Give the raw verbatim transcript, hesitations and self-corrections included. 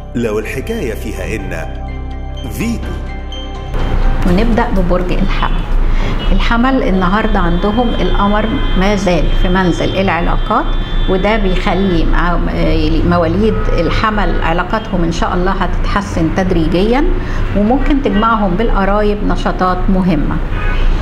لو الحكاية فيها إن فيتو. ونبدأ ببرج الحمل. الحمل النهاردة عندهم القمر ما زال في منزل العلاقات، وده بيخلي مع مواليد الحمل علاقاتهم إن شاء الله هتتحسن تدريجيا، وممكن تجمعهم بالقرايب نشاطات مهمة.